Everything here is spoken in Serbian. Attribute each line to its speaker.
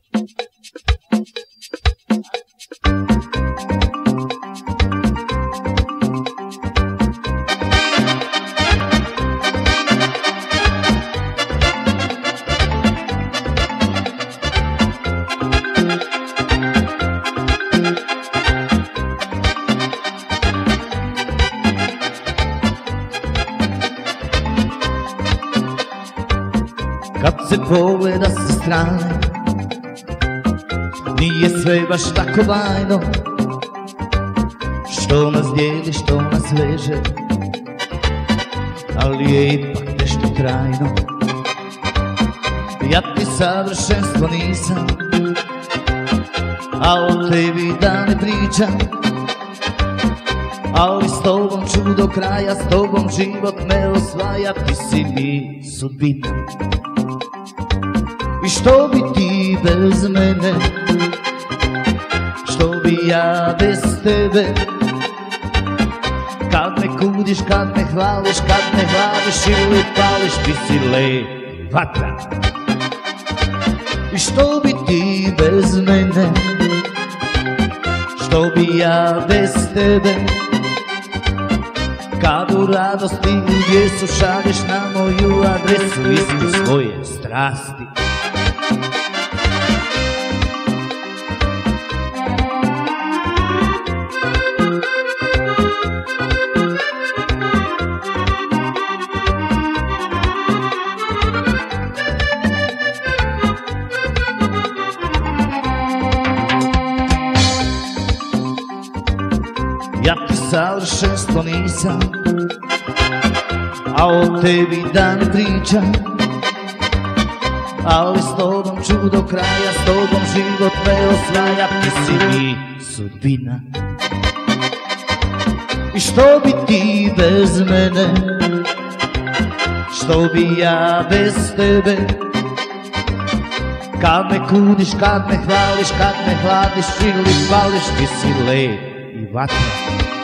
Speaker 1: Kad se pogleda sa strane, nije sve baš tako bajno, što nas dijeli, što nas veže, ali je ipak nešto trajno. Ja ti savršenstvo nisam, a o tebi da ne pričam, ali s tobom ću do kraja, s tobom život me osvaja, ti si mi sudbina. I što bi ti bez mene, što bi ja bez tebe, kad me kudiš, kad me hvališ, kad me hladiš ili pališ, ti si led vatra. I što bi ti bez mene, što bi ja bez tebe, kad u radosti u bijesu šalješ na moju adresu istu svoje strasti. Ja ti savršenstvo nisam, a o tebi da ne pričam, ali s tobom ću do kraja, s tobom život me osvaja, ti si mi sudbina. I što bi ti bez mene, što bi ja bez tebe, kad me kudiš, kad me hvališ, kad me hladiš ili pališ, ti si led i vatra.